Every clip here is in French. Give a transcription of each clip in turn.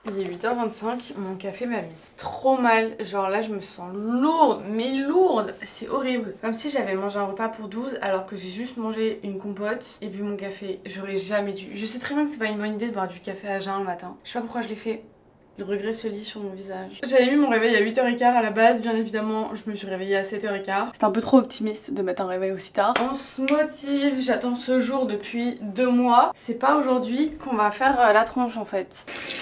Il est 8h25, mon café m'a mise trop mal. Genre là je me sens lourde, mais lourde. C'est horrible. Comme si j'avais mangé un repas pour 12 alors que j'ai juste mangé une compote et bu mon café. J'aurais jamais dû. Je sais très bien que c'est pas une bonne idée de boire du café à jeun le matin. Je sais pas pourquoi je l'ai fait. Le regret se lit sur mon visage. J'avais mis mon réveil à 8h15 à la base, bien évidemment je me suis réveillée à 7h15. C'est un peu trop optimiste de mettre un réveil aussi tard. On se motive, j'attends ce jour depuis 2 mois. C'est pas aujourd'hui qu'on va faire la tronche en fait.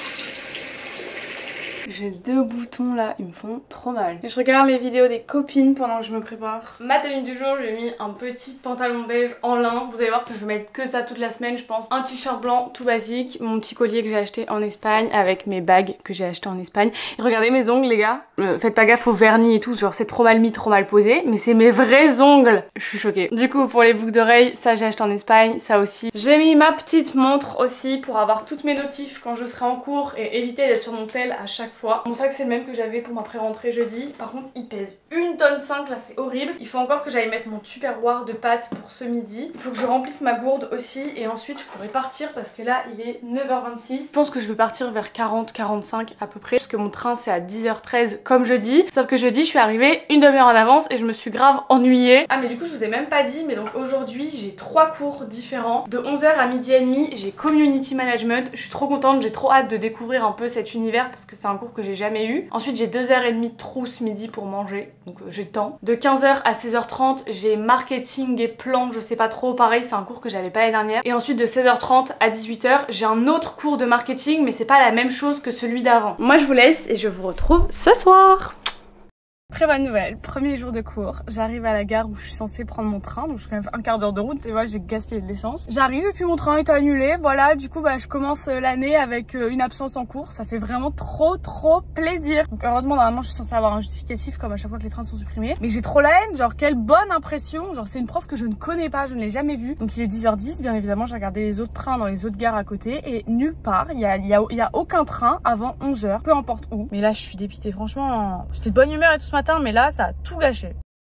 J'ai 2 boutons là, ils me font trop mal. Et je regarde les vidéos des copines pendant que je me prépare. Ma tenue du jour, j'ai mis un petit pantalon beige en lin. Vous allez voir que je vais mettre que ça toute la semaine, je pense. Un t-shirt blanc tout basique, mon petit collier que j'ai acheté en Espagne avec mes bagues que j'ai acheté en Espagne. Et regardez mes ongles les gars. Faites pas gaffe au vernis et tout, genre c'est trop mal mis, trop mal posé. Mais c'est mes vrais ongles. Je suis choquée. Du coup pour les boucles d'oreilles, ça j'ai acheté en Espagne, ça aussi. J'ai mis ma petite montre aussi pour avoir toutes mes notifs quand je serai en cours et éviter d'être sur mon tel à chaque fois. Mon sac c'est le même que j'avais pour ma pré-rentrée jeudi. Par contre il pèse 1,5 tonne là, c'est horrible. Il faut encore que j'aille mettre mon tupperware de pâtes pour ce midi. Il faut que je remplisse ma gourde aussi et ensuite je pourrai partir parce que là il est 9h26. Je pense que je vais partir vers 40-45 à peu près parce que mon train c'est à 10h13 comme jeudi. Sauf que jeudi je suis arrivée une demi-heure en avance et je me suis grave ennuyée. Ah mais du coup je vous ai même pas dit, mais donc aujourd'hui j'ai 3 cours différents. De 11h à 12h30 j'ai Community Management. Je suis trop contente, j'ai trop hâte de découvrir un peu cet univers parce que c'est un cours que j'ai jamais eu. Ensuite j'ai 2h30 de trousse midi pour manger, donc j'ai le temps. De 15h à 16h30 j'ai marketing et plan, je sais pas trop, pareil c'est un cours que j'avais pas l'année dernière. Et ensuite de 16h30 à 18h j'ai un autre cours de marketing mais c'est pas la même chose que celui d'avant. Moi je vous laisse et je vous retrouve ce soir. Très bonne nouvelle, premier jour de cours, j'arrive à la gare où je suis censée prendre mon train, donc je suis quand même un quart d'heure de route et voilà j'ai gaspillé de l'essence. J'arrive et puis mon train est annulé, voilà, du coup bah je commence l'année avec une absence en cours, ça fait vraiment trop plaisir. Donc heureusement normalement je suis censée avoir un justificatif comme à chaque fois que les trains sont supprimés, mais j'ai trop la haine, genre quelle bonne impression, genre c'est une prof que je ne connais pas, je ne l'ai jamais vue. Donc il est 10h10, bien évidemment j'ai regardé les autres trains dans les autres gares à côté et nulle part, il y a aucun train avant 11h, peu importe où. Mais là je suis dépitée, franchement, j'étais de bonne humeur et tout ce matin, mais là ça a tout gâché.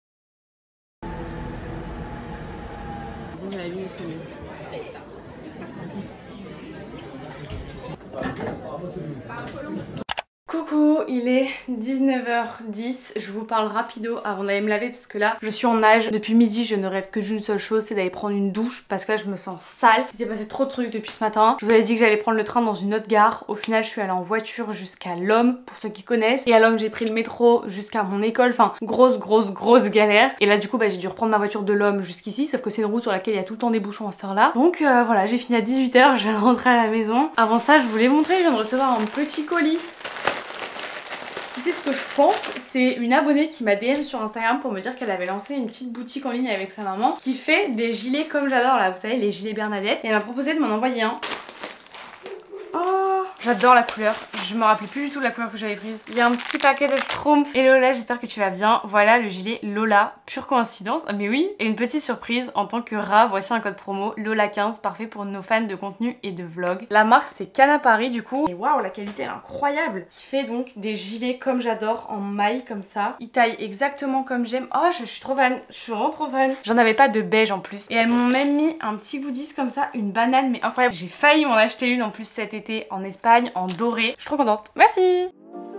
Coucou, il est 19h10, je vous parle rapido avant d'aller me laver parce que là je suis en nage. Depuis midi je ne rêve que d'une seule chose, c'est d'aller prendre une douche parce que là je me sens sale. Il s'est passé trop de trucs depuis ce matin. Je vous avais dit que j'allais prendre le train dans une autre gare. Au final je suis allée en voiture jusqu'à l'Homme pour ceux qui connaissent. Et à l'Homme j'ai pris le métro jusqu'à mon école, enfin grosse galère. Et là du coup bah, j'ai dû reprendre ma voiture de l'Homme jusqu'ici, sauf que c'est une route sur laquelle il y a tout le temps des bouchons à cette heure là. Donc voilà, j'ai fini à 18h, je viens de rentrer à la maison. Avant ça je voulais montrer, je viens de recevoir un petit colis. Si c'est ce que je pense, c'est une abonnée qui m'a DM sur Instagram pour me dire qu'elle avait lancé une petite boutique en ligne avec sa maman qui fait des gilets comme j'adore là, vous savez, les gilets Bernadette. Et elle m'a proposé de m'en envoyer un. Oh, j'adore la couleur, je me rappelais plus du tout de la couleur que j'avais prise. Il y a un petit paquet de Schtroumpfs. Et Lola, j'espère que tu vas bien. Voilà le gilet Lola, pure coïncidence, mais oui. Et une petite surprise, en tant que rat, voici un code promo Lola15, parfait pour nos fans de contenu et de vlog. La marque c'est Canapari du coup. Et waouh, la qualité elle est incroyable. Qui fait donc des gilets comme j'adore, en maille comme ça. Il taille exactement comme j'aime. Oh, je suis trop fan, je suis vraiment trop fan. J'en avais pas de beige en plus. Et elles m'ont même mis un petit goodies comme ça, une banane, mais incroyable. J'ai failli m'en acheter une en plus cet été en Espagne en doré. Je suis trop contente. Merci.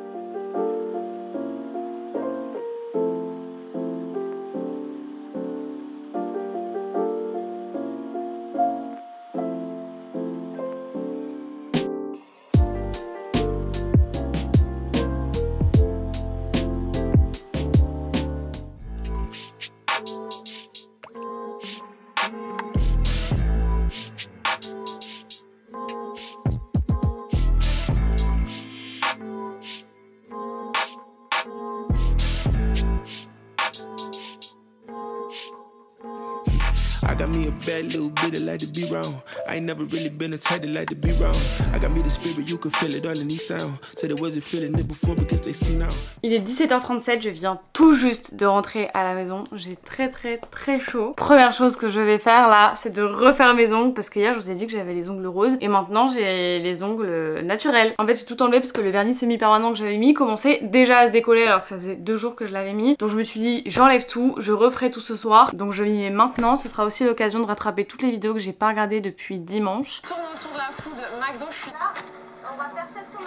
got me a bad little bit that like to be wrong. I ain't never really been a type that like to be wrong. I got me the spirit, you can feel it all in these sound. Said it wasn't feeling it before because they see now. Il est 17h37, je viens tout juste de rentrer à la maison. J'ai très chaud. Première chose que je vais faire là, c'est de refaire mes ongles parce que hier je vous ai dit que j'avais les ongles roses et maintenant j'ai les ongles naturels. En fait j'ai tout enlevé parce que le vernis semi-permanent que j'avais mis commençait déjà à se décoller alors que ça faisait 2 jours que je l'avais mis. Donc je me suis dit j'enlève tout, je referai tout ce soir. Donc je m'y mets maintenant, ce sera aussi l'occasion de rattraper toutes les vidéos que j'ai pas regardées depuis dimanche. Tourne autour de la food McDo, je suis là. On va faire cette commande là.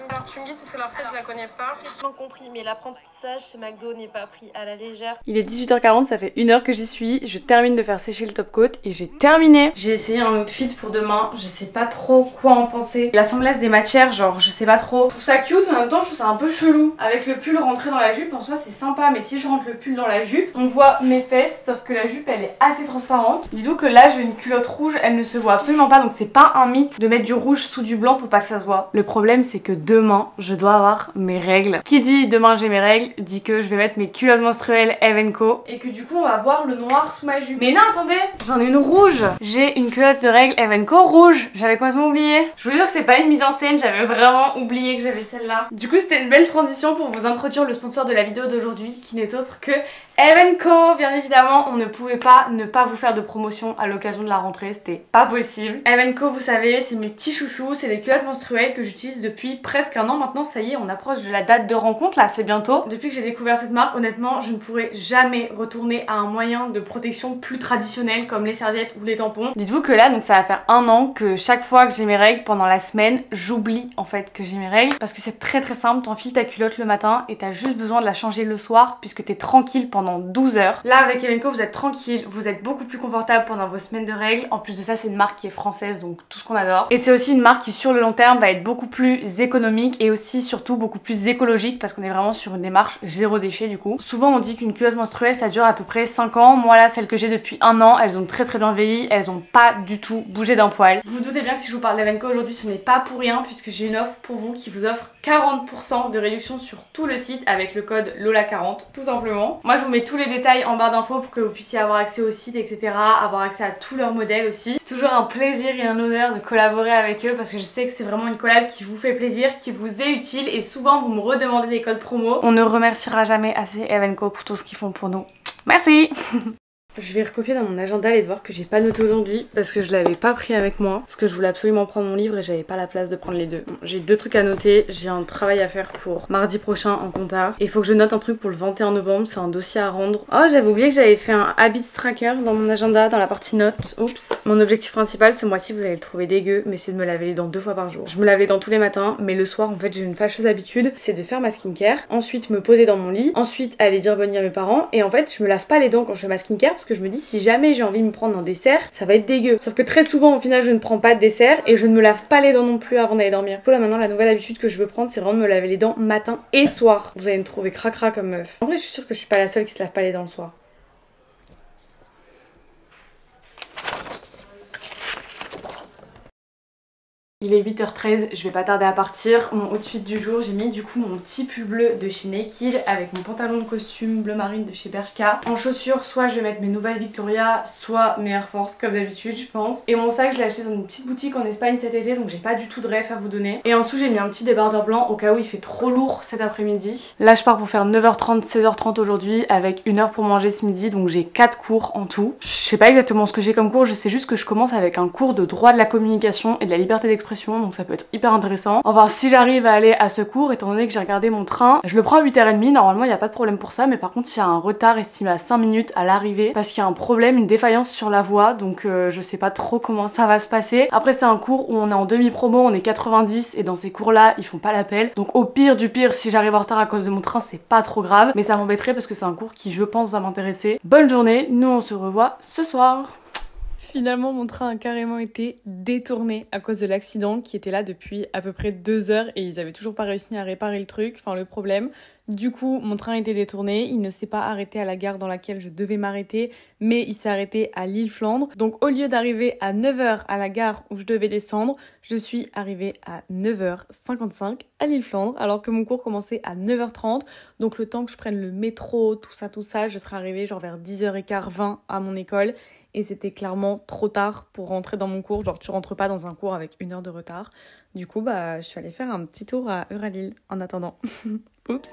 Alors tu me guides parce que leur recette je la connais pas. J'ai compris, mais l'apprentissage chez McDo n'est pas pris à la légère. Il est 18h40, ça fait 1 heure que j'y suis. Je termine de faire sécher le top coat et j'ai terminé. J'ai essayé un outfit pour demain, je sais pas trop quoi en penser. L'assemblage des matières, genre je sais pas trop. Je trouve ça cute, en même temps je trouve ça un peu chelou. Avec le pull rentré dans la jupe, en soi c'est sympa, mais si je rentre le pull dans la jupe, on voit mes fesses, sauf que la jupe elle est assez transparente. Dites-vous que là j'ai une culotte rouge, elle ne se voit absolument pas, donc c'est pas un mythe de mettre du rouge sous du blanc pour pas que ça se voit. Le problème c'est que demain je dois avoir mes règles. Qui dit demain j'ai mes règles dit que je vais mettre mes culottes menstruelles Eve & Co et que du coup on va voir le noir sous ma jupe. Mais non attendez, j'en ai une rouge. J'ai une culotte de règles Eve & Co rouge. J'avais complètement oublié. Je vous jure que c'est pas une mise en scène, j'avais vraiment oublié que j'avais celle-là. Du coup c'était une belle transition pour vous introduire le sponsor de la vidéo d'aujourd'hui qui n'est autre que Eve & Co. Bien évidemment on ne pouvait pas ne pas vous faire de promotion à l'occasion de la rentrée, c'était pas possible. Eve & Co vous savez c'est mes petits chouchous, c'est des culottes menstruelles que j'utilise depuis presque un an maintenant. Ça y est on approche de la date de rencontre là, c'est bientôt. Depuis que j'ai découvert cette marque, honnêtement je ne pourrais jamais retourner à un moyen de protection plus traditionnel comme les serviettes ou les tampons. Dites-vous que là donc ça va faire 1 an que chaque fois que j'ai mes règles pendant la semaine, j'oublie en fait que j'ai mes règles parce que c'est très simple, t'enfiles ta culotte le matin et t'as juste besoin de la changer le soir puisque t'es tranquille pendant 12 heures. Là avec Eve & Co vous êtes tranquille, vous êtes beaucoup plus confortable pendant vos semaines de règles. En plus de ça c'est une marque qui est française donc tout ce qu'on adore. Et c'est aussi une marque qui sur le long terme va être beaucoup plus économique et aussi surtout beaucoup plus écologique parce qu'on est vraiment sur une démarche zéro déchet du coup. Souvent on dit qu'une culotte menstruelle ça dure à peu près 5 ans. Moi là celles que j'ai depuis 1 an elles ont très bien vieilli, elles ont pas du tout bougé d'un poil. Vous vous doutez bien que si je vous parle d'Eve & Co aujourd'hui ce n'est pas pour rien puisque j'ai une offre pour vous qui vous offre 40% de réduction sur tout le site avec le code LOLA40 tout simplement. Moi je vous mets tous les détails en barre d'infos pour que vous puissiez avoir accès au site etc, avoir accès à tous leurs modèles aussi. C'est toujours un plaisir et un honneur de collaborer avec eux parce que je sais que c'est vraiment une collab qui vous fait plaisir, qui vous est utile et souvent vous me redemandez des codes promo. On ne remerciera jamais assez Eve & Co pour tout ce qu'ils font pour nous. Merci. Je vais recopier dans mon agenda les devoirs que j'ai pas notés aujourd'hui parce que je l'avais pas pris avec moi parce que je voulais absolument prendre mon livre et j'avais pas la place de prendre les deux. Bon, j'ai 2 trucs à noter, j'ai un travail à faire pour mardi prochain en compta et il faut que je note un truc pour le 21 novembre, c'est un dossier à rendre. Oh j'avais oublié que j'avais fait un habits tracker dans mon agenda dans la partie notes. Oups. Mon objectif principal ce mois-ci vous allez le trouver dégueu mais c'est de me laver les dents 2 fois par jour. Je me lave les dents tous les matins mais le soir en fait j'ai une fâcheuse habitude, c'est de faire ma skincare, ensuite me poser dans mon lit, ensuite aller dire bonne nuit à mes parents et en fait je me lave pas les dents quand je fais ma skincare parce que je me dis si jamais j'ai envie de me prendre un dessert, ça va être dégueu. Sauf que très souvent au final je ne prends pas de dessert et je ne me lave pas les dents non plus avant d'aller dormir. Du coup là maintenant la nouvelle habitude que je veux prendre c'est vraiment de me laver les dents matin et soir. Vous allez me trouver cracra comme meuf. En vrai je suis sûre que je suis pas la seule qui se lave pas les dents le soir. Il est 8h13, je vais pas tarder à partir. Mon outfit du jour, j'ai mis du coup mon petit pull bleu de chez Naked avec mon pantalon de costume bleu marine de chez Bershka. En chaussures, soit je vais mettre mes nouvelles Victoria, soit mes Air Force comme d'habitude je pense. Et mon sac, je l'ai acheté dans une petite boutique en Espagne cet été donc j'ai pas du tout de ref à vous donner. Et en dessous, j'ai mis un petit débardeur blanc au cas où il fait trop lourd cet après-midi. Là, je pars pour faire 9h30, 16h30 aujourd'hui avec 1 heure pour manger ce midi donc j'ai 4 cours en tout. Je sais pas exactement ce que j'ai comme cours, je sais juste que je commence avec un cours de droit de la communication et de la liberté d'expression. Donc ça peut être hyper intéressant. On va voir si j'arrive à aller à ce cours étant donné que j'ai regardé mon train. Je le prends à 8h30, normalement il n'y a pas de problème pour ça mais par contre il y a un retard estimé à 5 minutes à l'arrivée parce qu'il y a un problème, une défaillance sur la voie donc je sais pas trop comment ça va se passer. Après c'est un cours où on est en demi-promo, on est 90 et dans ces cours là ils font pas l'appel. Donc au pire du pire si j'arrive en retard à cause de mon train c'est pas trop grave mais ça m'embêterait parce que c'est un cours qui je pense va m'intéresser. Bonne journée, nous on se revoit ce soir. Finalement, mon train a carrément été détourné à cause de l'accident qui était là depuis à peu près 2 heures et ils avaient toujours pas réussi à réparer le truc, enfin le problème. Du coup, mon train a été détourné, il ne s'est pas arrêté à la gare dans laquelle je devais m'arrêter, mais il s'est arrêté à Lille-Flandre. Donc au lieu d'arriver à 9h à la gare où je devais descendre, je suis arrivée à 9h55 à Lille-Flandre, alors que mon cours commençait à 9h30. Donc le temps que je prenne le métro, tout ça, je serai arrivée genre vers 10h15, 20 à mon école. Et c'était clairement trop tard pour rentrer dans mon cours. Genre, tu rentres pas dans un cours avec 1 heure de retard. Du coup, je suis allée faire un petit tour à Euralille en attendant. Oups.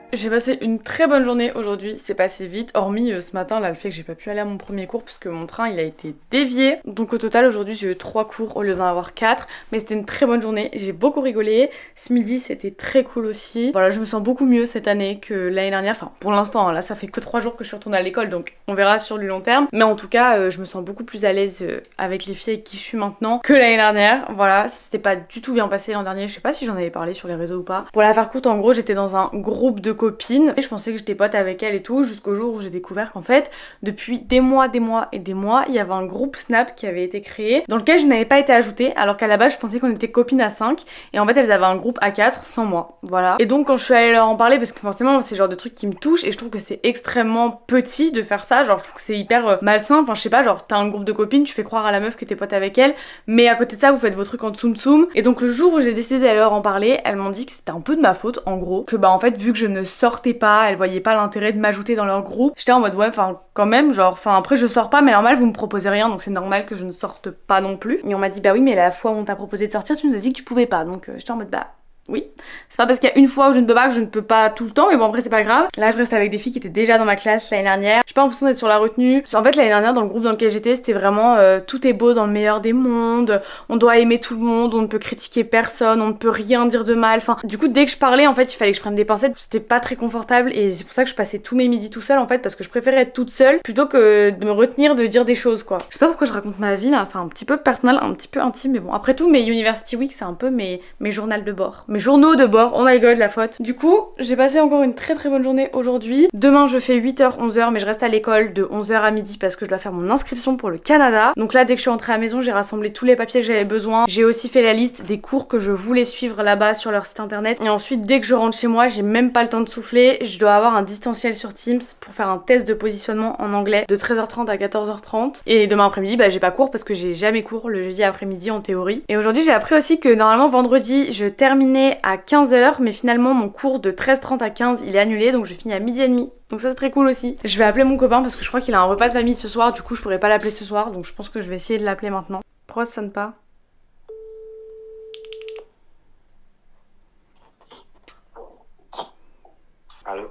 J'ai passé une très bonne journée aujourd'hui, c'est passé vite, hormis ce matin là le fait que j'ai pas pu aller à mon premier cours parce que mon train il a été dévié. Donc au total aujourd'hui j'ai eu 3 cours au lieu d'en avoir 4, mais c'était une très bonne journée, j'ai beaucoup rigolé. Ce midi c'était très cool aussi. Voilà, je me sens beaucoup mieux cette année que l'année dernière, enfin pour l'instant, hein, là ça fait que 3 jours que je suis retournée à l'école donc on verra sur le long terme. Mais en tout cas je me sens beaucoup plus à l'aise avec les filles avec qui je suis maintenant que l'année dernière. Voilà, ça s'était pas du tout bien passé l'an dernier, je sais pas si j'en avais parlé sur les réseaux ou pas. Pour la faire courte, en gros j'étais dans un groupe de copines et je pensais que j'étais pote avec elle et tout jusqu'au jour où j'ai découvert qu'en fait depuis des mois il y avait un groupe Snap qui avait été créé dans lequel je n'avais pas été ajoutée alors qu'à la base je pensais qu'on était copines à 5 et en fait elles avaient un groupe à 4 sans moi, voilà. Et donc quand je suis allée leur en parler, parce que forcément c'est le genre de truc qui me touche et je trouve que c'est extrêmement petit de faire ça, genre je trouve que c'est hyper malsain, enfin je sais pas, genre t'as un groupe de copines, tu fais croire à la meuf que t'es pote avec elle mais à côté de ça vous faites vos trucs en tsum tsum. Et donc le jour où j'ai décidé d'aller leur en parler, elles m'ont dit que c'était un peu de ma faute en gros, que bah en fait vu que je ne sortais pas, elles voyaient pas l'intérêt de m'ajouter dans leur groupe. J'étais en mode ouais enfin quand même, genre enfin après je sors pas mais normal vous me proposez rien donc c'est normal que je ne sorte pas non plus. Et on m'a dit bah oui mais la fois où on t'a proposé de sortir tu nous as dit que tu pouvais pas, donc j'étais en mode bah oui, c'est pas parce qu'il y a une fois où je ne peux pas que je ne peux pas tout le temps, mais bon après c'est pas grave. Là je reste avec des filles qui étaient déjà dans ma classe l'année dernière. J'ai pas l'impression d'être sur la retenue. En fait l'année dernière dans le groupe dans lequel j'étais c'était vraiment tout est beau dans le meilleur des mondes, on doit aimer tout le monde, on ne peut critiquer personne, on ne peut rien dire de mal. Enfin du coup dès que je parlais en fait il fallait que je prenne des pincettes, c'était pas très confortable et c'est pour ça que je passais tous mes midis tout seul en fait parce que je préférais être toute seule plutôt que de me retenir de dire des choses quoi. Je sais pas pourquoi je raconte ma vie là, c'est un petit peu personnel, un petit peu intime mais bon après tout mes University Week c'est un peu mes journaux de bord. Journaux de bord, oh my god la faute. Du coup j'ai passé encore une très bonne journée aujourd'hui. Demain je fais 8h 11h mais je reste à l'école de 11h à midi parce que je dois faire mon inscription pour le Canada. Donc là dès que je suis rentrée à la maison j'ai rassemblé tous les papiers que j'avais besoin. J'ai aussi fait la liste des cours que je voulais suivre là-bas sur leur site internet. Et ensuite dès que je rentre chez moi j'ai même pas le temps de souffler. Je dois avoir un distanciel sur Teams pour faire un test de positionnement en anglais de 13h30 à 14h30. Et demain après-midi bah j'ai pas cours parce que j'ai jamais cours le jeudi après-midi en théorie. Et aujourd'hui j'ai appris aussi que normalement vendredi je terminais à 15h mais finalement mon cours de 13h30 à 15 il est annulé donc je finis à 12h30. Donc ça c'est très cool aussi. Je vais appeler mon copain parce que je crois qu'il a un repas de famille ce soir, du coup je pourrais pas l'appeler ce soir donc je pense que je vais essayer de l'appeler maintenant. Pourquoi ça sonne pas? Allô?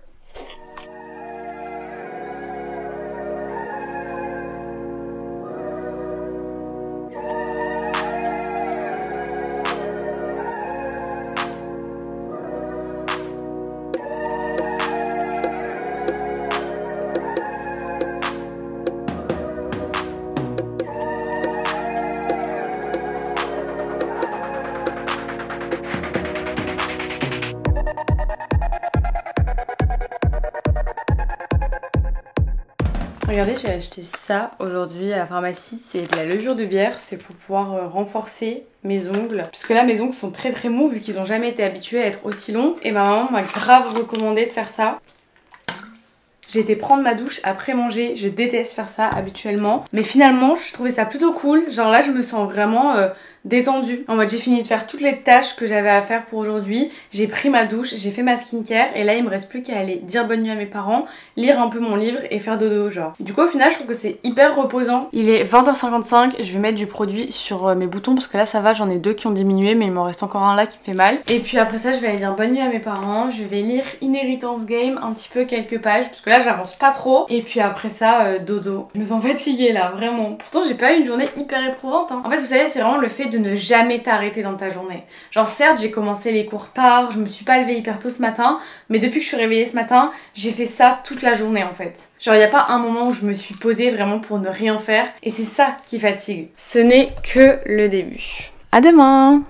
Regardez, j'ai acheté ça aujourd'hui à la pharmacie, c'est de la levure de bière, c'est pour pouvoir renforcer mes ongles. Puisque là mes ongles sont très mous vu qu'ils ont jamais été habitués à être aussi longs. Et ma maman m'a grave recommandé de faire ça. J'ai été prendre ma douche après manger, je déteste faire ça habituellement. Mais finalement je trouvais ça plutôt cool, genre là je me sens vraiment détendue. En mode j'ai fini de faire toutes les tâches que j'avais à faire pour aujourd'hui, j'ai pris ma douche, j'ai fait ma skincare et là il me reste plus qu'à aller dire bonne nuit à mes parents, lire un peu mon livre et faire dodo genre. Du coup au final je trouve que c'est hyper reposant. Il est 20h55, je vais mettre du produit sur mes boutons parce que là ça va, j'en ai 2 qui ont diminué mais il m'en reste encore un là qui me fait mal. Et puis après ça je vais aller dire bonne nuit à mes parents, je vais lire Inheritance Game un petit peu quelques pages parce que là j'avance pas trop. Et puis après ça dodo. Je me sens fatiguée là vraiment. Pourtant j'ai pas eu une journée hyper éprouvante hein. En fait vous savez c'est vraiment le fait de ne jamais t'arrêter dans ta journée. Genre certes j'ai commencé les cours tard, je me suis pas levée hyper tôt ce matin, mais depuis que je suis réveillée ce matin j'ai fait ça toute la journée en fait. Genre y a pas un moment où je me suis posée vraiment pour ne rien faire et c'est ça qui fatigue. Ce n'est que le début. À demain.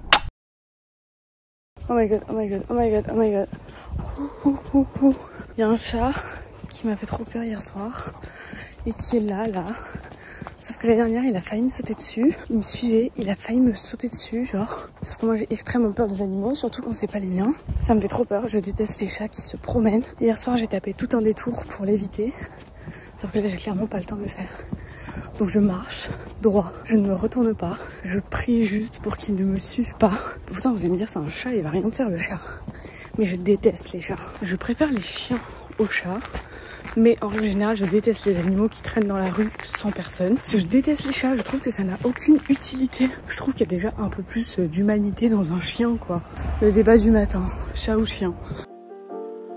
Oh my god, oh my god, oh my god, oh my god. Il y a un chat qui m'a fait trop peur hier soir et qui est là. Sauf que l'année dernière il a failli me sauter dessus, il me suivait, il a failli me sauter dessus genre. Sauf que moi j'ai extrêmement peur des animaux, surtout quand c'est pas les miens. Ça me fait trop peur, je déteste les chats qui se promènent. Hier soir j'ai tapé tout un détour pour l'éviter, sauf que là j'ai clairement pas le temps de le faire. Donc je marche droit, je ne me retourne pas, je prie juste pour qu'il ne me suive pas. Pourtant vous allez me dire c'est un chat, il va rien me faire le chat. Mais je déteste les chats. Je préfère les chiens aux chats. Mais en règle générale, je déteste les animaux qui traînent dans la rue sans personne. Parce que je déteste les chats, je trouve que ça n'a aucune utilité. Je trouve qu'il y a déjà un peu plus d'humanité dans un chien, quoi. Le débat du matin, chat ou chien.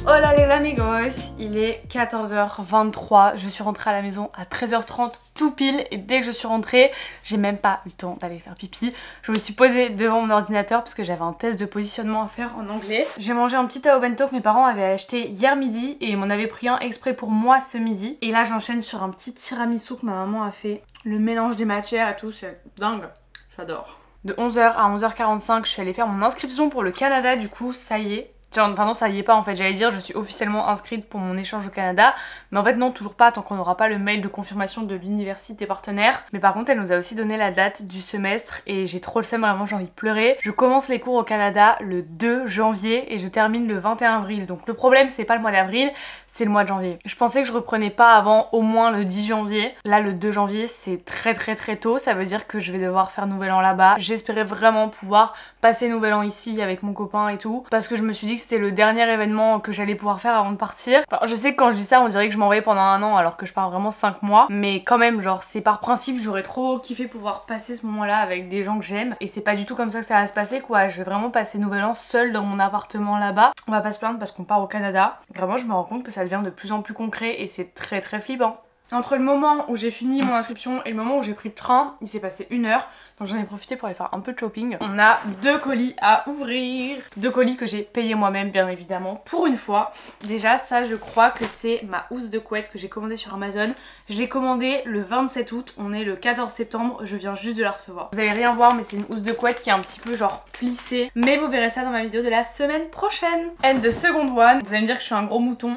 Hola les amigos, il est 14h23, je suis rentrée à la maison à 13h30 tout pile et dès que je suis rentrée, j'ai même pas eu le temps d'aller faire pipi. Je me suis posée devant mon ordinateur parce que j'avais un test de positionnement à faire en anglais. J'ai mangé un petit tao bento que mes parents avaient acheté hier midi et m'en avaient pris un exprès pour moi ce midi. Et là j'enchaîne sur un petit tiramisu que ma maman a fait. Le mélange des matières et tout, c'est dingue, j'adore. De 11h à 11h45, je suis allée faire mon inscription pour le Canada, du coup ça y est. Enfin non, ça y est pas en fait, j'allais dire je suis officiellement inscrite pour mon échange au Canada, mais en fait non, toujours pas tant qu'on n'aura pas le mail de confirmation de l'université partenaire. Mais par contre elle nous a aussi donné la date du semestre et j'ai trop le seum, vraiment j'ai envie de pleurer. Je commence les cours au Canada le 2 janvier et je termine le 21 avril, donc le problème c'est pas le mois d'avril, c'est le mois de janvier. Je pensais que je reprenais pas avant au moins le 10 janvier, là le 2 janvier c'est très tôt, ça veut dire que je vais devoir faire nouvel an là-bas. J'espérais vraiment pouvoir passer nouvel an ici avec mon copain et tout, parce que je me suis dit que c'était le dernier événement que j'allais pouvoir faire avant de partir. Enfin, je sais que quand je dis ça on dirait que je m'envoyais pendant un an alors que je pars vraiment 5 mois, mais quand même genre c'est par principe, j'aurais trop kiffé pouvoir passer ce moment là avec des gens que j'aime et c'est pas du tout comme ça que ça va se passer quoi. Je vais vraiment passer nouvel an seule dans mon appartement là-bas. On va pas se plaindre parce qu'on part au Canada. Vraiment je me rends compte que ça devient de plus en plus concret et c'est très flippant. Entre le moment où j'ai fini mon inscription et le moment où j'ai pris le train, il s'est passé 1 heure. Donc j'en ai profité pour aller faire un peu de shopping. On a 2 colis à ouvrir. 2 colis que j'ai payé moi-même bien évidemment pour une fois. Déjà ça je crois que c'est ma housse de couette que j'ai commandée sur Amazon. Je l'ai commandée le 27 août, on est le 14 septembre, je viens juste de la recevoir. Vous allez rien voir mais c'est une housse de couette qui est un petit peu genre plissée. Mais vous verrez ça dans ma vidéo de la semaine prochaine. And the second one, vous allez me dire que je suis un gros mouton.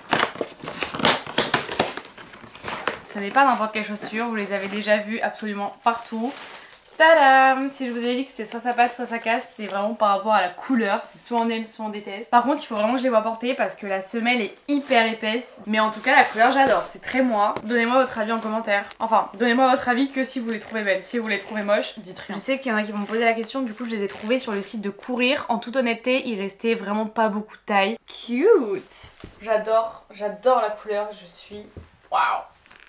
Ce n'est pas n'importe quelle chaussure, vous les avez déjà vues absolument partout. Tadam! Si je vous ai dit que c'était soit ça passe soit ça casse, c'est vraiment par rapport à la couleur, c'est soit on aime soit on déteste. Par contre il faut vraiment que je les vois porter parce que la semelle est hyper épaisse, mais en tout cas la couleur j'adore, c'est très moi. Donnez-moi votre avis en commentaire. Enfin, donnez-moi votre avis que si vous les trouvez belles. Si vous les trouvez moches, dites rien. Je sais qu'il y en a qui vont me poser la question, du coup je les ai trouvées sur le site de Courir. En toute honnêteté, il restait vraiment pas beaucoup de taille. Cute! J'adore la couleur, je suis... Waouh!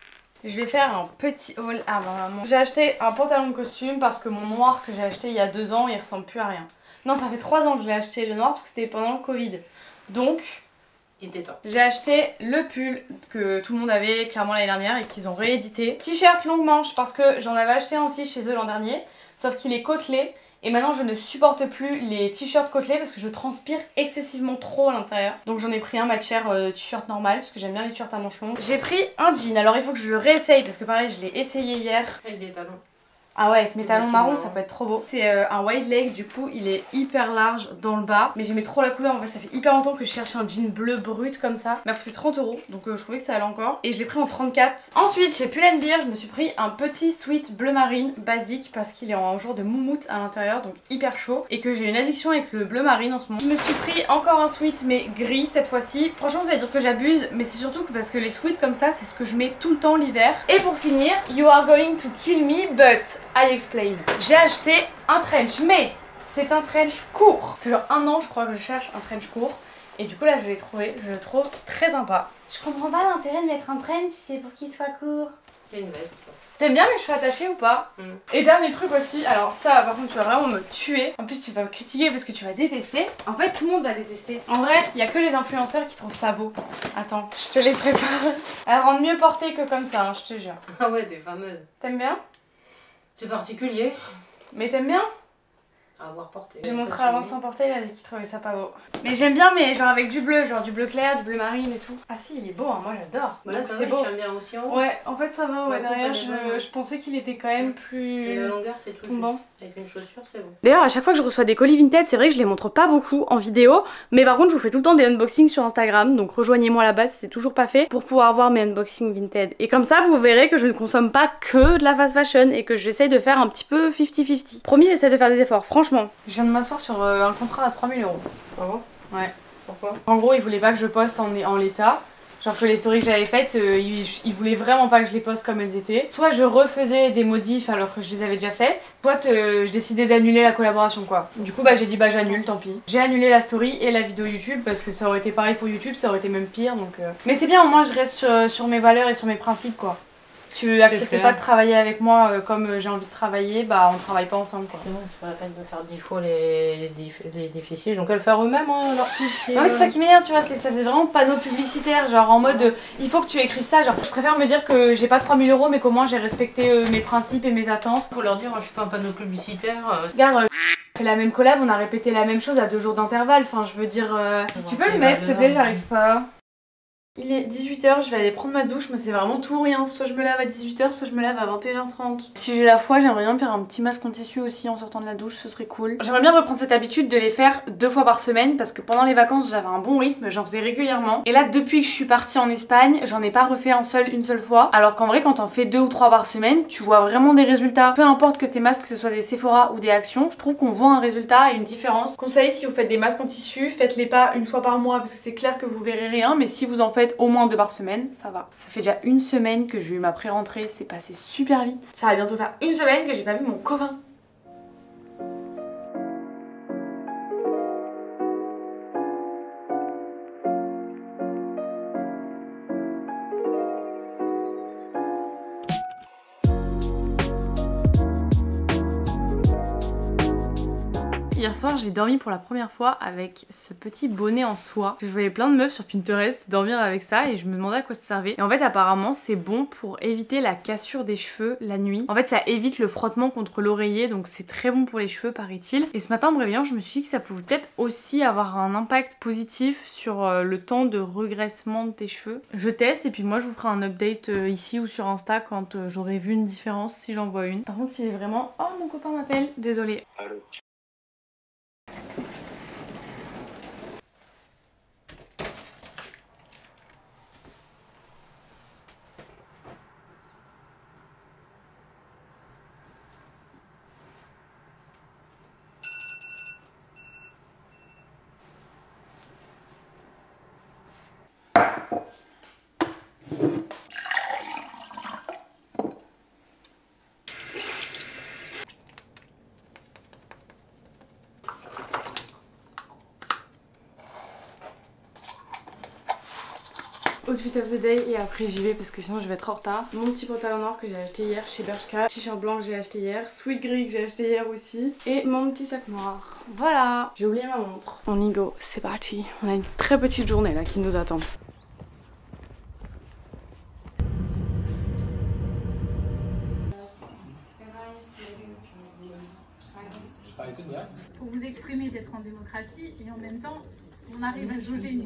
Je vais faire un petit haul à ma maman. J'ai acheté un pantalon de costume parce que mon noir que j'ai acheté il y a 2 ans, il ressemble plus à rien. Non, ça fait 3 ans que je l'ai acheté le noir parce que c'était pendant le Covid. Donc, il était temps. J'ai acheté le pull que tout le monde avait clairement l'année dernière et qu'ils ont réédité. T-shirt longue manche parce que j'en avais acheté un aussi chez eux l'an dernier. Sauf qu'il est côtelé. Et maintenant je ne supporte plus les t-shirts côtelés parce que je transpire excessivement trop à l'intérieur. Donc j'en ai pris un matcher t-shirt normal parce que j'aime bien les t-shirts à manches longues. J'ai pris un jean, alors il faut que je le réessaye parce que pareil je l'ai essayé hier. Avec des talons. Ah ouais, avec mes talons marrons ça peut être trop beau. C'est un wide leg, du coup il est hyper large dans le bas. Mais j'aimais trop la couleur, en fait ça fait hyper longtemps que je cherchais un jean bleu brut comme ça. Il m'a coûté 30 €, donc je trouvais que ça allait encore. Et je l'ai pris en 34. Ensuite chez Pull&Bear je me suis pris un petit sweat bleu marine basique parce qu'il est en jour de moumoute à l'intérieur, donc hyper chaud. Et que j'ai une addiction avec le bleu marine en ce moment. Je me suis pris encore un sweat mais gris cette fois-ci. Franchement vous allez dire que j'abuse, mais c'est surtout que parce que les sweats comme ça c'est ce que je mets tout le temps l'hiver. Et pour finir, you are going to kill me but I explain. J'ai acheté un trench, mais c'est un trench court. Ça fait genre 1 an je crois que je cherche un trench court. Et du coup là je l'ai trouvé, je le trouve très sympa. Je comprends pas l'intérêt de mettre un trench si c'est pour qu'il soit court. C'est une veste quoi. T'aimes bien mes cheveux attachés ou pas? Et dernier truc aussi, alors ça par contre tu vas vraiment me tuer. En plus tu vas me critiquer parce que tu vas détester. En fait tout le monde va détester. En vrai il y a que les influenceurs qui trouvent ça beau. Attends, je te les prépare. Elles rendent mieux portées que comme ça, hein, je te jure. Ah ouais, des fameuses. T'aimes bien? C'est particulier. Mais t'aimes bien? À avoir porté. J'ai montré à Vincent porter, il a dit qu'il trouvait ça pas beau. Mais j'aime bien, mais genre avec du bleu, genre du bleu clair, du bleu marine et tout. Ah si, il est beau, hein, moi j'adore. Bah là, c'est beau. J'aime bien aussi en haut. Ouais, en fait ça va, ouais, derrière je pensais qu'il était quand même plus... Et la longueur c'est tout tombant. Juste. Avec une chaussure c'est bon. D'ailleurs à chaque fois que je reçois des colis Vinted, c'est vrai que je les montre pas beaucoup en vidéo. Mais par contre je vous fais tout le temps des unboxings sur Instagram. Donc rejoignez-moi là-bas si c'est toujours pas fait pour pouvoir voir mes unboxings Vinted. Et comme ça vous verrez que je ne consomme pas que de la fast fashion et que j'essaye de faire un petit peu 50-50. Promis, j'essaie de faire des efforts, franchement. Je viens de m'asseoir sur un contrat à 3 000 €. Ah bon? Ouais. Pourquoi? En gros ils voulaient pas que je poste en l'état. Genre que les stories que j'avais faites, ils voulaient vraiment pas que je les poste comme elles étaient. Soit je refaisais des modifs alors que je les avais déjà faites, soit je décidais d'annuler la collaboration quoi. Du coup bah j'ai dit bah j'annule, tant pis. J'ai annulé la story et la vidéo YouTube parce que ça aurait été pareil pour YouTube, ça aurait été même pire donc... Mais c'est bien, au moins je reste sur mes valeurs et sur mes principes quoi. Si tu acceptes pas de travailler avec moi comme j'ai envie de travailler, bah on travaille pas ensemble quoi. Non, c'est pas la peine de faire 10 fois les difficiles, donc elles le faire eux-mêmes hein, leur fichier. Non mais c'est ça qui m'énerve, tu vois, c'est que ça faisait vraiment panneau publicitaire, genre en mode il faut que tu écrives ça, genre je préfère me dire que j'ai pas 3000 € mais qu'au moins j'ai respecté mes principes et mes attentes. Faut leur dire, moi je suis pas un panneau publicitaire. Regarde, on fait la même collab, on a répété la même chose à 2 jours d'intervalle, enfin je veux dire... Tu peux le mettre s'il te plaît, j'arrive pas. Il est 18 h, je vais aller prendre ma douche, mais c'est vraiment tout ou rien. Soit je me lave à 18 h, soit je me lave à 21 h 30. Si j'ai la foi, j'aimerais bien me faire un petit masque en tissu aussi en sortant de la douche, ce serait cool. J'aimerais bien reprendre cette habitude de les faire 2 fois par semaine parce que pendant les vacances j'avais un bon rythme, j'en faisais régulièrement. Et là depuis que je suis partie en Espagne, j'en ai pas refait une seule fois. Alors qu'en vrai quand t'en fais 2 ou 3 par semaine, tu vois vraiment des résultats. Peu importe que tes masques ce soit des Sephora ou des Action, je trouve qu'on voit un résultat et une différence. Conseil, si vous faites des masques en tissu, faites-les pas 1 fois par mois parce que c'est clair que vous verrez rien, mais si vous en faites au moins 2 par semaine, ça va. Ça fait déjà 1 semaine que j'ai eu ma pré-rentrée, c'est passé super vite. Ça va bientôt faire 1 semaine que j'ai pas vu mon copain. Hier soir j'ai dormi pour la première fois avec ce petit bonnet en soie. Je voyais plein de meufs sur Pinterest dormir avec ça et je me demandais à quoi ça servait. Et en fait apparemment c'est bon pour éviter la cassure des cheveux la nuit. En fait ça évite le frottement contre l'oreiller, donc c'est très bon pour les cheveux paraît-il. Et ce matin en me réveillant je me suis dit que ça pouvait peut-être aussi avoir un impact positif sur le temps de regraissement de tes cheveux. Je teste et puis moi je vous ferai un update ici ou sur Insta quand j'aurai vu une différence si j'en vois une. Par contre il est vraiment... Oh mon copain m'appelle, désolée. Allô. Outfit of the day et après j'y vais parce que sinon je vais être en retard. Mon petit pantalon noir que j'ai acheté hier chez Bershka, t-shirt blanc que j'ai acheté hier, sweat gris que j'ai acheté hier aussi et mon petit sac noir. Voilà, j'ai oublié ma montre. On y go, c'est parti. On a une très petite journée là qui nous attend. Pour vous exprimer d'être en démocratie et en même temps on arrive à jauger une...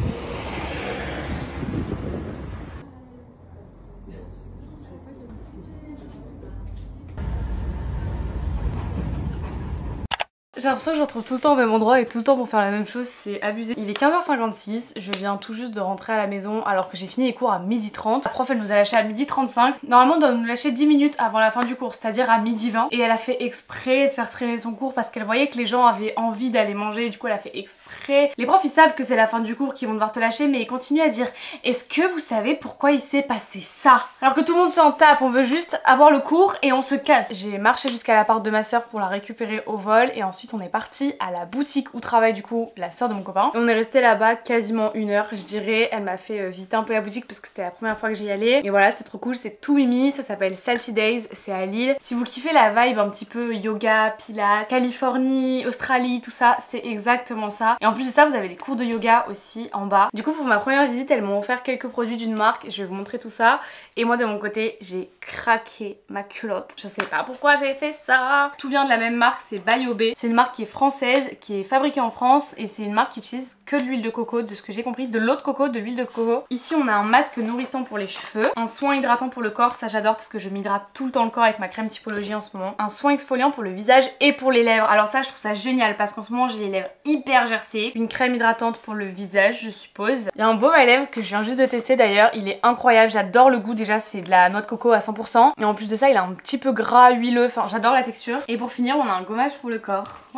J'ai l'impression que je retrouve tout le temps au même endroit et tout le temps pour faire la même chose, c'est abusé. Il est 15h56, je viens tout juste de rentrer à la maison alors que j'ai fini les cours à 12h30. La prof elle nous a lâché à 12h35. Normalement on doit nous lâcher 10 minutes avant la fin du cours, c'est-à-dire à 12h20. Et elle a fait exprès de faire traîner son cours parce qu'elle voyait que les gens avaient envie d'aller manger et du coup elle a fait exprès. Les profs ils savent que c'est la fin du cours qu'ils vont devoir te lâcher mais ils continuent à dire est-ce que vous savez pourquoi il s'est passé ça? Alors que tout le monde s'en tape, on veut juste avoir le cours et on se casse. J'ai marché jusqu'à l'appart de ma soeur pour la récupérer au vol et ensuite on est parti à la boutique où travaille du coup la soeur de mon copain. Et on est resté là-bas quasiment 1 heure je dirais. Elle m'a fait visiter un peu la boutique parce que c'était la première fois que j'y allais. Et voilà c'était trop cool, c'est tout mimi, ça s'appelle Salty Days, c'est à Lille. Si vous kiffez la vibe un petit peu yoga, pilates, Californie, Australie, tout ça, c'est exactement ça. Et en plus de ça vous avez des cours de yoga aussi en bas. Du coup pour ma première visite elles m'ont offert quelques produits d'une marque, je vais vous montrer tout ça. Et moi de mon côté j'ai craqué ma culotte. Je sais pas pourquoi j'ai fait ça. Tout vient de la même marque, c'est Biobé. C'est une marque qui est française, qui est fabriquée en France et c'est une marque qui utilise que de l'huile de coco, de ce que j'ai compris, de l'eau de coco, de l'huile de coco. Ici on a un masque nourrissant pour les cheveux, un soin hydratant pour le corps, ça j'adore parce que je m'hydrate tout le temps le corps avec ma crème Typologie en ce moment. Un soin exfoliant pour le visage et pour les lèvres. Alors ça je trouve ça génial parce qu'en ce moment j'ai les lèvres hyper gercées. Une crème hydratante pour le visage je suppose. Il y a un baume à lèvres que je viens juste de tester d'ailleurs, il est incroyable, j'adore le goût, déjà c'est de la noix de coco à 100% et en plus de ça il a un petit peu gras, huileux, enfin j'adore la texture. Et pour finir on a un gommage pour le corps, voilà.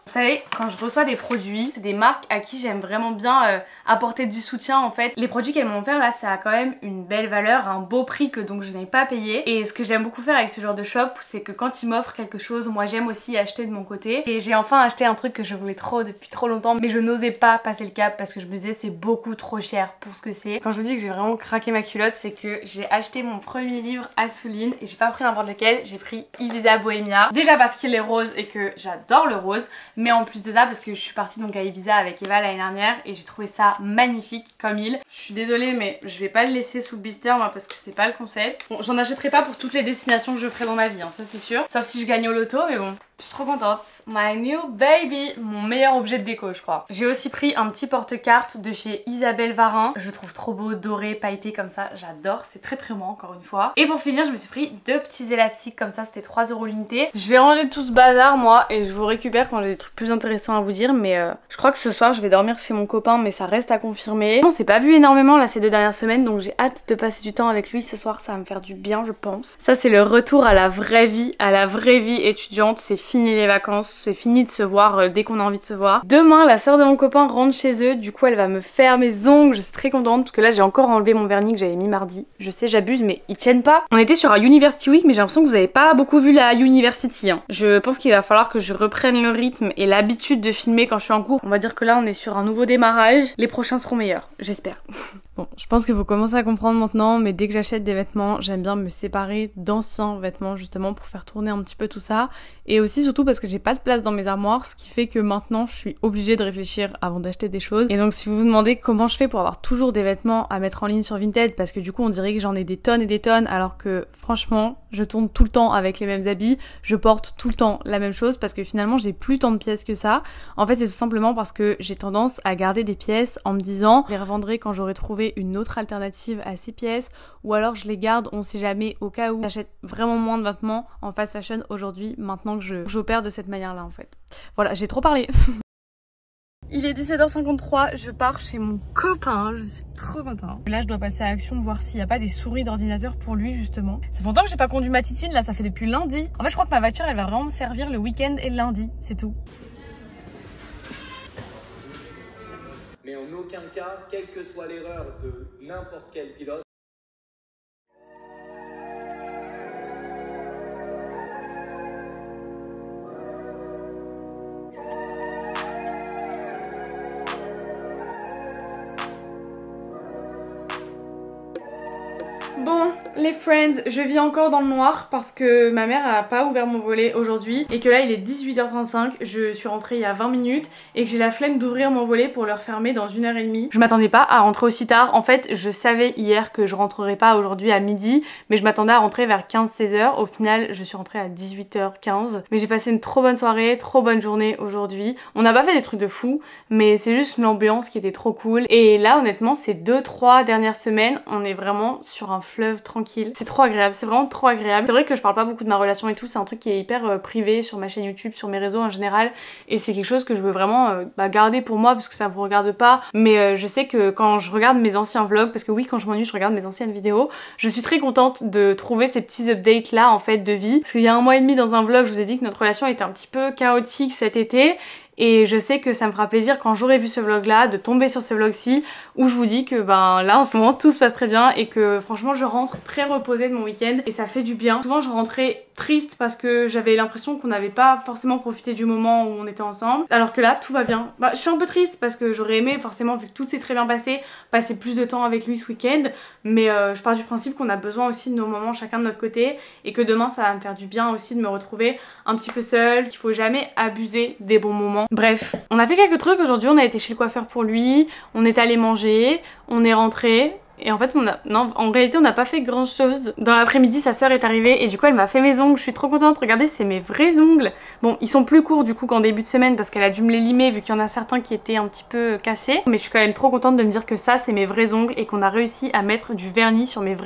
Vous savez, quand je reçois des produits, c'est des marques à qui j'aime vraiment bien apporter du soutien en fait. Les produits qu'elles m'ont offert là, ça a quand même une belle valeur, un beau prix que donc je n'ai pas payé. Et ce que j'aime beaucoup faire avec ce genre de shop, c'est que quand ils m'offrent quelque chose, moi j'aime aussi acheter de mon côté. Et j'ai enfin acheté un truc que je voulais trop depuis trop longtemps, mais je n'osais pas passer le cap parce que je me disais c'est beaucoup trop cher pour ce que c'est. Quand je vous dis que j'ai vraiment craqué ma culotte, c'est que j'ai acheté mon premier livre à Souline et j'ai pas pris n'importe lequel, j'ai pris Ibiza Bohemia. Déjà parce qu'il est rose et que j'adore le rose, mais en plus de ça parce que je suis partie donc à Ibiza avec Eva l'année dernière et j'ai trouvé ça magnifique comme île. Je suis désolée mais je vais pas le laisser sous le blister moi parce que c'est pas le concept. Bon, j'en achèterai pas pour toutes les destinations que je ferai dans ma vie, hein, ça c'est sûr. Sauf si je gagne au loto, mais bon. Je suis trop contente. My new baby, mon meilleur objet de déco je crois. J'ai aussi pris un petit porte-carte de chez Isabelle Varin. Je le trouve trop beau, doré, pailleté comme ça, j'adore. C'est très très bon encore une fois. Et pour finir je me suis pris 2 petits élastiques comme ça, c'était 3 € l'unité. Je vais ranger tout ce bazar moi et je vous récupère quand j'ai des trucs plus intéressants à vous dire. Mais je crois que ce soir je vais dormir chez mon copain mais ça reste à confirmer. On s'est pas vu énormément là ces 2 dernières semaines donc j'ai hâte de passer du temps avec lui ce soir, ça va me faire du bien je pense. Ça c'est le retour à la vraie vie étudiante. C'est fini les vacances, c'est fini de se voir dès qu'on a envie de se voir. Demain la soeur de mon copain rentre chez eux, du coup elle va me faire mes ongles, je suis très contente parce que là j'ai encore enlevé mon vernis que j'avais mis mardi. Je sais j'abuse mais ils tiennent pas. On était sur un University Week mais j'ai l'impression que vous avez pas beaucoup vu la University hein. Je pense qu'il va falloir que je reprenne le rythme et l'habitude de filmer quand je suis en cours. On va dire que là on est sur un nouveau démarrage, les prochains seront meilleurs, j'espère. Bon, je pense que vous commencez à comprendre maintenant, mais dès que j'achète des vêtements, j'aime bien me séparer d'anciens vêtements justement pour faire tourner un petit peu tout ça. Et aussi surtout parce que j'ai pas de place dans mes armoires, ce qui fait que maintenant je suis obligée de réfléchir avant d'acheter des choses. Et donc si vous vous demandez comment je fais pour avoir toujours des vêtements à mettre en ligne sur Vinted, parce que du coup on dirait que j'en ai des tonnes et des tonnes, alors que franchement je tourne tout le temps avec les mêmes habits, je porte tout le temps la même chose parce que finalement j'ai plus tant de pièces que ça. En fait c'est tout simplement parce que j'ai tendance à garder des pièces en me disant je les revendrai quand j'aurai trouvé une autre alternative à ces pièces, ou alors je les garde, on sait jamais, au cas où j'achète vraiment moins de vêtements en fast fashion aujourd'hui, maintenant que j'opère de cette manière là en fait. Voilà, j'ai trop parlé. Il est 17h53, je pars chez mon copain, je suis trop contente. Là je dois passer à l'action, voir s'il n'y a pas des souris d'ordinateur pour lui justement. Ça fait longtemps que j'ai pas conduit ma titine, là ça fait depuis lundi. En fait je crois que ma voiture elle va vraiment me servir le week-end et le lundi, c'est tout. Mais en aucun cas, quelle que soit l'erreur de n'importe quel pilote, Bon, les friends, je vis encore dans le noir parce que ma mère a pas ouvert mon volet aujourd'hui et que là il est 18h35, je suis rentrée il y a 20 minutes et que j'ai la flemme d'ouvrir mon volet pour le refermer dans 1h30. Je m'attendais pas à rentrer aussi tard, en fait je savais hier que je rentrerais pas aujourd'hui à midi, mais je m'attendais à rentrer vers 15-16h, au final je suis rentrée à 18h15. Mais j'ai passé une trop bonne soirée, trop bonne journée aujourd'hui. On n'a pas fait des trucs de fou, mais c'est juste l'ambiance qui était trop cool. Et là honnêtement ces 2-3 dernières semaines, on est vraiment sur un fleuve tranquille. C'est trop agréable, c'est vraiment trop agréable. C'est vrai que je parle pas beaucoup de ma relation et tout, c'est un truc qui est hyper privé sur ma chaîne YouTube, sur mes réseaux en général, et c'est quelque chose que je veux vraiment garder pour moi parce que ça vous regarde pas, mais je sais que quand je regarde mes anciens vlogs, parce que oui quand je m'ennuie je regarde mes anciennes vidéos, je suis très contente de trouver ces petits updates là en fait de vie, parce qu'il y a 1 mois et demi dans un vlog je vous ai dit que notre relation était un petit peu chaotique cet été. Et je sais que ça me fera plaisir quand j'aurai vu ce vlog là, de tomber sur ce vlog ci où je vous dis que là en ce moment tout se passe très bien et que franchement je rentre très reposée de mon week-end et ça fait du bien. Souvent je rentrais triste parce que j'avais l'impression qu'on n'avait pas forcément profité du moment où on était ensemble, alors que là tout va bien. Je suis un peu triste parce que j'aurais aimé forcément, vu que tout s'est très bien passé, passer plus de temps avec lui ce week-end, mais je pars du principe qu'on a besoin aussi de nos moments chacun de notre côté et que demain ça va me faire du bien aussi de me retrouver un petit peu seule, qu'il faut jamais abuser des bons moments. Bref, on a fait quelques trucs aujourd'hui, on a été chez le coiffeur pour lui, on est allé manger, on est rentré. Et en fait en réalité on n'a pas fait grand chose. Dans l'après-midi sa soeur est arrivée et du coup elle m'a fait mes ongles, je suis trop contente, regardez c'est mes vrais ongles. Bon ils sont plus courts du coup qu'en début de semaine parce qu'elle a dû me les limer vu qu'il y en a certains qui étaient un petit peu cassés. Mais je suis quand même trop contente de me dire que ça c'est mes vrais ongles et qu'on a réussi à mettre du vernis sur mes vrais ongles.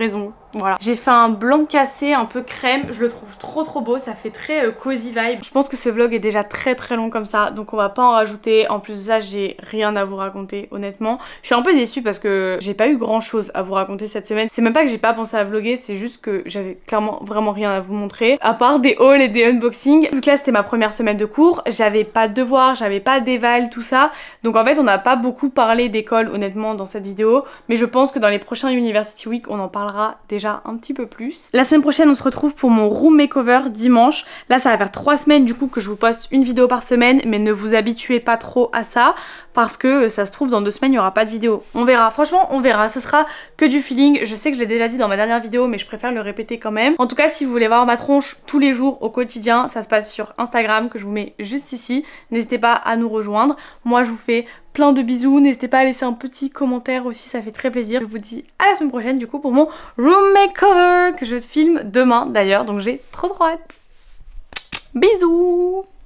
Voilà. J'ai fait un blanc cassé un peu crème, je le trouve trop beau, ça fait très cozy vibe. Je pense que ce vlog est déjà très long comme ça, donc on va pas en rajouter. En plus de ça, j'ai rien à vous raconter honnêtement. Je suis un peu déçue parce que j'ai pas eu grand chose à vous raconter cette semaine. C'est même pas que j'ai pas pensé à vlogger, c'est juste que j'avais clairement vraiment rien à vous montrer. À part des hauls et des unboxings. Vu que là c'était ma première semaine de cours, j'avais pas de devoirs, j'avais pas d'éval, tout ça. Donc en fait on n'a pas beaucoup parlé d'école honnêtement dans cette vidéo. Mais je pense que dans les prochains University Week on en parlera déjà un petit peu plus. La semaine prochaine on se retrouve pour mon room makeover dimanche. Là ça va faire 3 semaines du coup que je vous poste une vidéo par semaine, mais ne vous habituez pas trop à ça parce que ça se trouve dans 2 semaines il n'y aura pas de vidéo. On verra, franchement on verra, ce sera que du feeling. Je sais que je l'ai déjà dit dans ma dernière vidéo mais je préfère le répéter quand même. En tout cas si vous voulez voir ma tronche tous les jours au quotidien, ça se passe sur Instagram que je vous mets juste ici. N'hésitez pas à nous rejoindre. Moi je vous fais plein de bisous, n'hésitez pas à laisser un petit commentaire aussi, ça fait très plaisir. Je vous dis à la semaine prochaine du coup pour mon room makeover que je filme demain d'ailleurs, donc j'ai trop hâte. Bisous.